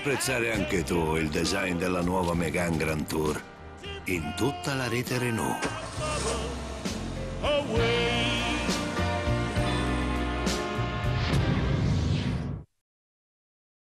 apprezzare anche tu il design della nuova Megane Grand Tour in tutta la rete Renault.